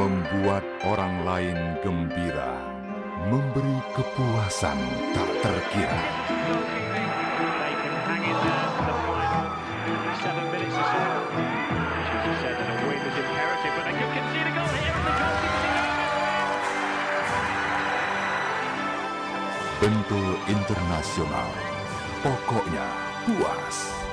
membuat orang lain gembira, memberi kepuasan tak terkira. Bentul Internasional, pokoknya puas.